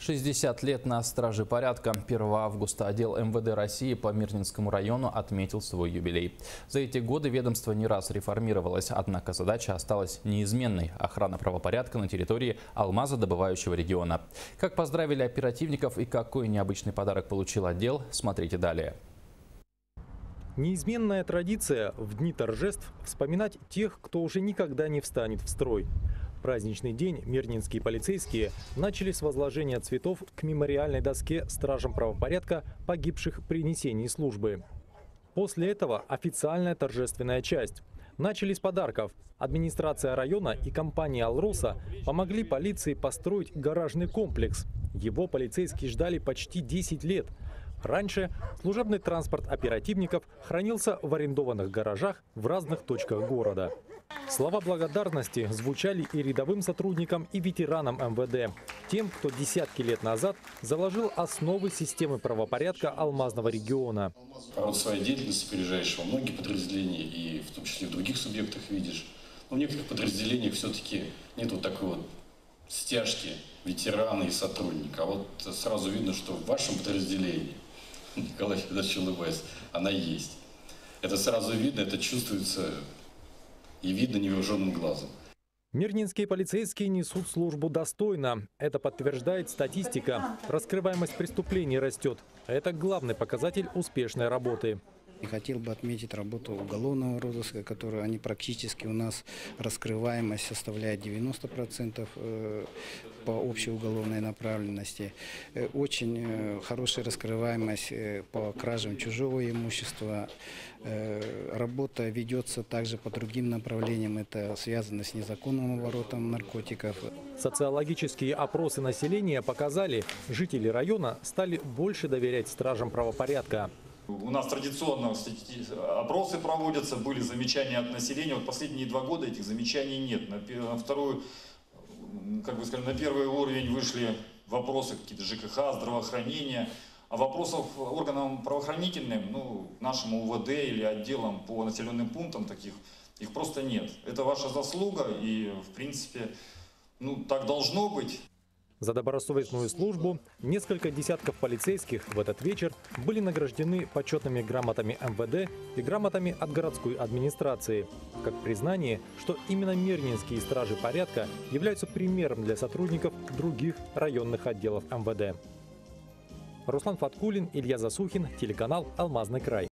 60 лет на страже порядка. 1 августа отдел МВД России по Мирнинскому району отметил свой юбилей. За эти годы ведомство не раз реформировалось, однако задача осталась неизменной – охрана правопорядка на территории алмазодобывающего региона. Как поздравили оперативников и какой необычный подарок получил отдел, смотрите далее. Неизменная традиция в дни торжеств вспоминать тех, кто уже никогда не встанет в строй. Праздничный день мирнинские полицейские начали с возложения цветов к мемориальной доске стражам правопорядка, погибших при несении службы. После этого официальная торжественная часть. Начали с подарков. Администрация района и компания «Алроса» помогли полиции построить гаражный комплекс. Его полицейские ждали почти 10 лет. Раньше служебный транспорт оперативников хранился в арендованных гаражах в разных точках города. Слова благодарности звучали и рядовым сотрудникам, и ветеранам МВД. Тем, кто десятки лет назад заложил основы системы правопорядка алмазного региона. По роду своей деятельности опережаешь во многие подразделения, и в том числе в других субъектах видишь. Но в некоторых подразделениях все-таки нет вот такой вот стяжки ветерана и сотрудника. А вот сразу видно, что в вашем подразделении, Николай Федорович улыбаясь, она есть. Это сразу видно, это чувствуется и видно невооруженным глазом. Мирнинские полицейские несут службу достойно. Это подтверждает статистика. Раскрываемость преступлений растет. Это главный показатель успешной работы. И хотел бы отметить работу уголовного розыска, которую они практически у нас раскрываемость составляет 90% по общей уголовной направленности. Очень хорошая раскрываемость по кражам чужого имущества. Работа ведется также по другим направлениям. Это связано с незаконным оборотом наркотиков. Социологические опросы населения показали, жители района стали больше доверять стражам правопорядка. У нас традиционно опросы проводятся, были замечания от населения. Вот последние 2 года этих замечаний нет. На вторую, как бы сказать, на первый уровень вышли вопросы какие-то ЖКХ, здравоохранения. А вопросов органам правоохранительным, нашему УВД или отделам по населенным пунктам таких, их просто нет. Это ваша заслуга и, в принципе, так должно быть. За добросовестную службу несколько десятков полицейских в этот вечер были награждены почетными грамотами МВД и грамотами от городской администрации. Как признание, что именно мирнинские стражи порядка являются примером для сотрудников других районных отделов МВД. Руслан Фаткулин, Илья Засухин, телеканал «Алмазный край».